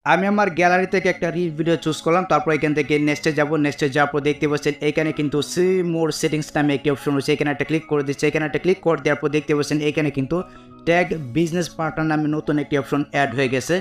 আমি আমার গ্যালারি থেকে একটা রিল ভিডিও চুজ করলাম, তারপর এখান থেকে নেক্সটে যাব। নেক্সটে যাওয়ার পর দেখতে পাচ্ছেন এখানে কিন্তু সি মোর সেটিংস নামে একটি অপশন রয়েছে, এখানে একটা ক্লিক করে দিচ্ছে। এখানে একটা ক্লিক করে দেওয়ার পর দেখতে পাচ্ছেন এখানে কিন্তু ট্যাগ বিজনেস পার্টনার নামে নতুন একটি অপশন অ্যাড হয়ে গেছে।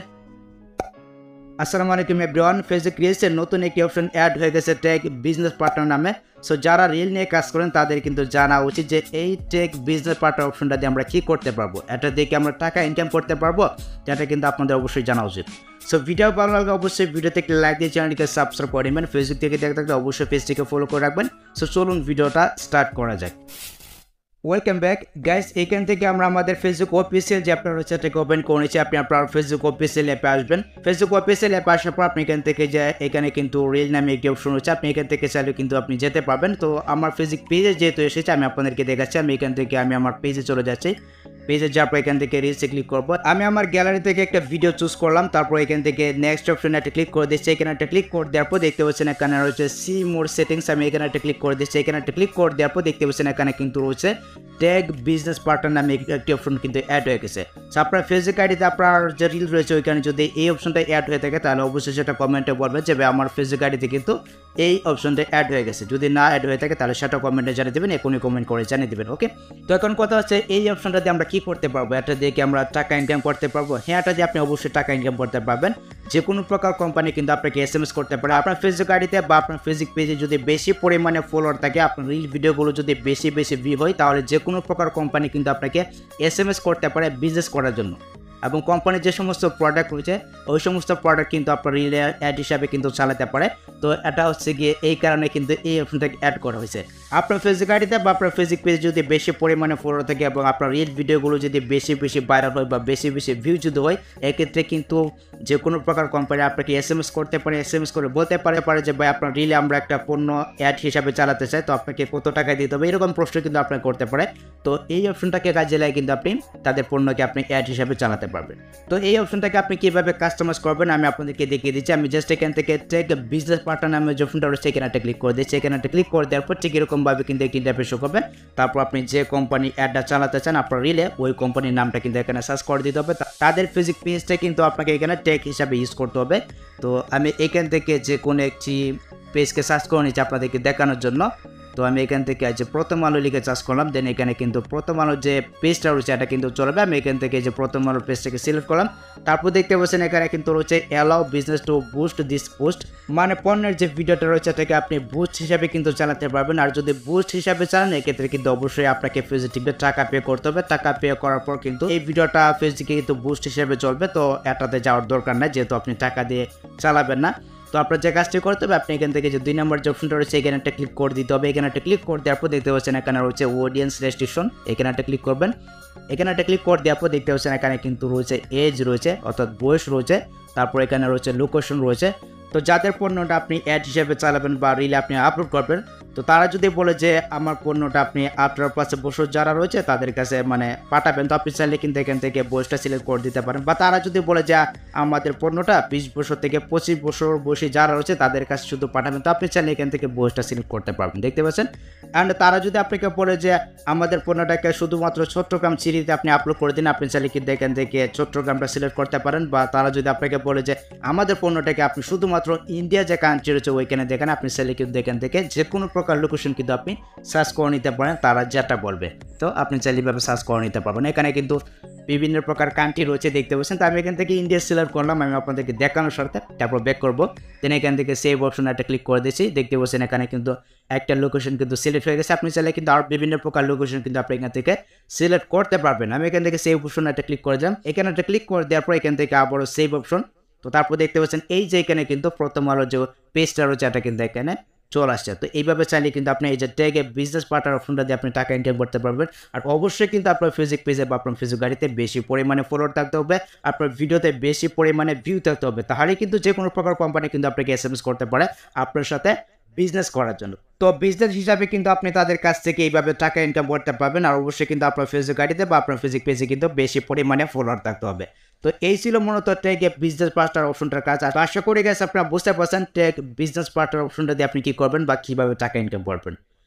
আসসালামু আলাইকুম এভরিওয়ান, ফেসবুক রিলসের নতুন একটি অপশন অ্যাড হয়ে গেছে ট্যাগ বিজনেস পার্টনার নামে। সো যারা রিল নিয়ে কাজ করেন তাদের কিন্তু জানা উচিত যে এই ট্যাগ বিজনেস পার্টনার অপশনটা দিয়ে আমরা কী করতে পারবো, এটা দেখে আমরা টাকা ইনকাম করতে পারবো, যেটা কিন্তু আপনাদের অবশ্যই জানা উচিত। সো ভিডিও ভালো লাগলে অবশ্যই ভিডিওতে একটি লাইক দিয়ে চ্যানেলটিকে সাবস্ক্রাইব করে নেবেন। ফেসবুক থেকে দেখতে থাকলে অবশ্যই পেজটিকে ফলো করে রাখবেন। সো চলুন ভিডিওটা স্টার্ট করা যাক। ওয়েলকাম ব্যাক গাইস, এখান থেকে আমরা আমাদের ফেসবুক অফিসিয়াল যে আপনার হচ্ছে এটাকে ওপেন করে নিচ্ছি। আপনি আপনার ফেসবুক অফিসিয়াল অ্যাপে আসবেন। ফেসবুক অফিসিয়াল অ্যাপে আসার পর আপনি এখান থেকে যে এখানে কিন্তু রিল নামে একটি অপশন রয়েছে, আপনি এখান থেকে চাইলে কিন্তু আপনি যেতে পারবেন। তো আমার ফেসবুক পেজে যেহেতু এসেছে আমি আপনাদেরকে দেখাচ্ছি। আমি এখান থেকে আমার পেজে চলে যাচ্ছি। পেজে যাওয়ার পর এখান থেকে রিলসে ক্লিক করবো। আমি আমার গ্যালারি থেকে একটা ভিডিও চুজ করলাম, তারপর এখান থেকে নেক্সট অপশনে একটা ক্লিক করে দিচ্ছি। এখানে একটা ক্লিক করে দেওয়ার পর দেখতে পাচ্ছেন এখানে রয়েছে সি মোর সেটিংস, আমি এখানে একটা ক্লিক করে দিচ্ছি। এখানে একটা ক্লিক করে দেওয়ার পর দেখতে পাচ্ছেন এখানে কিন্তু রয়েছে ট্যাগ বিজনেস পার্টনার নামে একটি অপশন কিন্তু অ্যাড হয়ে গেছে। সো আপনার ফেসবুক আইডিতে আপনার যে রিল রয়েছে ওইখানে যদি এই অপশনটা অ্যাড হয়ে থাকে তাহলে অবশ্যই সেটা কমেন্টে বলবেন যে আমার ফেসবুক আইডিতে কিন্তু এই অপশনটা অ্যাড হয়ে গেছে। যদি না অ্যাড হয়ে থাকে তাহলে সেটা কমেন্টে জানিয়ে দেবেন, এখনই কমেন্ট করে জানিয়ে দেবেন। ওকে, তো এখন কথা হচ্ছে এই অপশনটা দিয়ে আমরা কি করতে পারবো, এটা দিয়ে কি আমরা টাকা ইনকাম করতে পারবো? হ্যাঁ, এটা দিয়ে আপনি অবশ্যই টাকা ইনকাম করতে পারবেন। যে কোনো প্রকার কোম্পানি কিন্তু আপনাকে SMS করতে পারে আপনার ফেসবুক আইডিতে বা আপনার ফেসবুক পেজে যদি বেশি পরিমাণে ফলোয়ার থাকে, আপনার রিল ভিডিওগুলো যদি বেশি ভিউ হয়, তাহলে যে কোনো প্রকার কোম্পানি কিন্তু আপনাকে SMS করতে পারে বিজনেস করার জন্য। এবং কোম্পানির যে সমস্ত প্রোডাক্ট রয়েছে ওই সমস্ত প্রোডাক্ট কিন্তু আপনার রিলে অ্যাড হিসাবে কিন্তু চালাতে পারে। তো এটা হচ্ছে গিয়ে এই কারণে কিন্তু এই অপশনটাকে অ্যাড করা হয়েছে। আপনার ফেসবুক আইডিতে বা আপনার ফেসবুক পেজে যদি বেশি পরিমাণে ফলোয়ার থাকে এবং আপনার রিল ভিডিওগুলো যদি বেশি ভাইরাল হয় বা বেশি ভিউ যদি হয়, এক্ষেত্রে কিন্তু যে কোনো প্রকার কোম্পানি আপনাকে SMS করতে পারে। SMS করে বলতে পারে যে ভাই আপনার রিলে আমরা একটা পণ্য অ্যাড হিসাবে চালাতে চাই, তো আপনাকে কত টাকা দিতে হবে, এরকম প্রশ্ন কিন্তু আপনাকে করতে পারে। তো এই অপশনটাকে কাজে লাগিয়ে কিন্তু আপনি তাদের পণ্যকে আপনি অ্যাড হিসাবে চালাতে পারবেন। তো এই অপশনটাকে আপনি কিভাবে কাস্টমাইজ করবেন আমি আপনাদেরকে দেখিয়ে দিচ্ছি। আমি জাস্ট এখান থেকে ট্যাগ বিজনেস পার্টনার নামে যে অপশনটা রয়েছে এখানে একটা ক্লিক করে দিচ্ছি। এখানে একটা ক্লিক করে দেওয়ার পর ঠিক এরকমভাবে কিন্তু একটি ইন্টারফেস শো করবে। তারপর আপনি যে কোম্পানি অ্যাডটা চালাতে চান আপনার রিলে ওই কোম্পানির নামটা কিন্তু এখানে সার্চ করে দিতে হবে। তাদের ফেসবুক পেজটা কিন্তু আপনাকে এখানে ট্যাগ হিসাবে ইউজ করতে হবে। তো আমি এখান থেকে যে কোনো একটি পেজকে সার্চ করে নিচ্ছি আপনাদেরকে দেখানোর জন্য। তো আমি এখান থেকে যে প্রথম আলো লিখে চার্জ করলাম, দেন এখানে কিন্তু প্রথম আলোর যে পেজটা রয়েছে এটা কিন্তু চলবে। আমি এখান থেকে যে প্রথম আলোর পেজটাকে সিলেক্ট করলাম, তারপর দেখতে পাচ্ছেন এখানে কিন্তু রয়েছে allow business to boost this post, মানে পণ্যের যে ভিডিওটা রয়েছে এটাকে আপনি বুস্ট হিসাবে কিন্তু চালাতে পারবেন। আর যদি বুস্ট হিসাবে চালান এক্ষেত্রে কিন্তু অবশ্যই আপনাকে ফেসবুকে টাকা পে করতে হবে। টাকা পে করার পর কিন্তু এই ভিডিওটা ফেসবুকে কিন্তু বুস্ট হিসাবে চলবে। তো এটাতে যাওয়ার দরকার নাই যেহেতু আপনি টাকা দিয়ে চালাবেন না। তো আপনার যে কাজটি করতে হবে আপনি এখান থেকে যে 2 নম্বর যে অপশনটা রয়েছে এখানে একটা ক্লিক করে দিতে হবে। এখানে একটা ক্লিক করে দেওয়ার পর দেখতে পাচ্ছেন এখানে রয়েছে অডিয়েন্স রেস্ট্রিকশন, এখানে একটা ক্লিক করবেন। এখানে একটা ক্লিক করে দেওয়ার পর দেখতে পাচ্ছেন এখানে কিন্তু রয়েছে এজ রয়েছে অর্থাৎ বয়স রয়েছে, তারপর এখানে রয়েছে লোকেশন রয়েছে। তো যাদের পণ্যটা আপনি অ্যাড হিসেবে চালাবেন বা রিলে আপনি আপলোড করবেন, তো তারা যদি বলে যে আমার পণ্যটা আপনি 18+ বছর যারা রয়েছে তাদের কাছে মানে পাঠাবেন, তো আপনি চাইলে কিন্তু এখান থেকে বয়সটা সিলেক্ট করে দিতে পারেন। বা তারা যদি বলে যে আমাদের পণ্যটা 20 বছর থেকে 25 বছর বয়সী যারা রয়েছে তাদের কাছে শুধু পাঠাবেন, তো আপনি চাইলে এখান থেকে বয়সটা সিলেক্ট করতে পারবেন। দেখতে পাচ্ছেন। অ্যান্ড তারা যদি আপনাকে বলে যে আমাদের পণ্যটাকে শুধুমাত্র চট্টগ্রাম সিটিতে আপনি আপলোড করে দিন, আপনি চাইলে কিন্তু এখান থেকে চট্টগ্রামটা সিলেক্ট করতে পারেন। বা তারা যদি আপনাকে বলে যে আমাদের পণ্যটাকে আপনি শুধুমাত্র ইন্ডিয়া যে কান্ট্রি রয়েছে ওইখানে দেখেন, আপনি চাইলে কিন্তু এখান থেকে যে কোনো প্রকার লোকেশন কিন্তু আপনি সার্চ করে নিতে পারেন তারা যেটা বলবে। তো আপনি চাইলে এভাবে সার্চ করে নিতে পারবেন। এখানে কিন্তু বিভিন্ন প্রকার কান্ট্রি রয়েছে দেখতে পাচ্ছেন। তো আমি এখান থেকে ইন্ডিয়া সিলেক্ট করলাম, আমি আপনাদেরকে দেখানোর সাথে তারপর ব্যাক করবো। দেন এখান থেকে সেভ অপশন একটা ক্লিক করে দিচ্ছি। দেখতে পাচ্ছেন এখানে কিন্তু একটা লোকেশন কিন্তু সিলেক্ট হয়ে গেছে। আপনি চাইলে কিন্তু আর বিভিন্ন প্রকার লোকেশন কিন্তু আপনি এখান থেকে সিলেক্ট করতে পারবেন। আমি এখান থেকে সেভ অপশন একটা ক্লিক করে দিলাম। এখানে একটা ক্লিক করে দেওয়ার পর এখান থেকে আবারও সেভ অপশন। তো তারপর দেখতে পাচ্ছেন এই যে এখানে কিন্তু প্রথম আলোর যে পেজটা রয়েছে এটা কিন্তু এখানে চলে আসছে। তো এইভাবে চাইলে কিন্তু আপনি এই যে ট্যাগে বিজনেস পার্টনার অপশনটা দিয়ে আপনি টাকা ইনকাম করতে পারবেন। আর অবশ্যই কিন্তু আপনার ফেসবুক পেজে বা আপনার ফেসবুক গাড়িতে বেশি পরিমাণে ফলোয়ার থাকতে হবে, আপনার ভিডিওতে বেশি পরিমাণে ভিউ থাকতে হবে, তাহলে কিন্তু যে কোনো প্রকার কোম্পানি কিন্তু আপনাকে SMS করতে পারে আপনার সাথে বিজনেস করার জন্য। তো বিজনেস হিসাবে কিন্তু আপনি তাদের কাছ থেকে এইভাবে টাকা ইনকাম করতে পারবেন। আর অবশ্যই কিন্তু আপনার ফেসবুক আইডিতে বা আপনার ফেসবুক পেজে কিন্তু বেশি পরিমাণে ফলোয়ার থাকতে হবে। তো এই ছিল মূলত ট্যাগ বিজনেস পার্টনার অপশনটার কাজ। আর আশা করি গেছে আপনারা বুঝতে পারছেন ট্যাগ বিজনেস পার্টনার অপশনটা দিয়ে আপনি কি করবেন বা কিভাবে টাকা ইনকাম করবেন।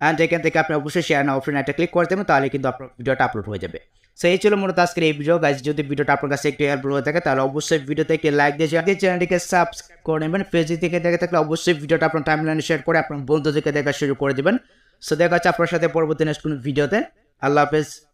অ্যান্ড এখান থেকে আপনি অবশ্যই শেয়ার না অপশন একটা ক্লিক করে দেবেন, তাহলে কিন্তু আপনার ভিডিওটা আপলোড হয়ে যাবে। সো এই ছিল মূলত আজকের এই ভিডিও গাইজ। যদি ভিডিওটা আপনার কাছে একটু হেল্পফুল হয়ে থাকে তাহলে অবশ্যই ভিডিওতে একটি লাইক দিয়ে চ্যানেলটিকে সাবস্ক্রাইব করে নেবেন। ফেসবুক থেকে দেখে থাকলে অবশ্যই ভিডিওটা আপনার টাইমলাইনে শেয়ার করে আপনার বন্ধুদেরকে দেখা শুরু করে দেবেন। সো দেখা হচ্ছে আপনার সাথে পরবর্তী নেক্সট কোনো ভিডিওতে। আল্লাহ হাফেজ।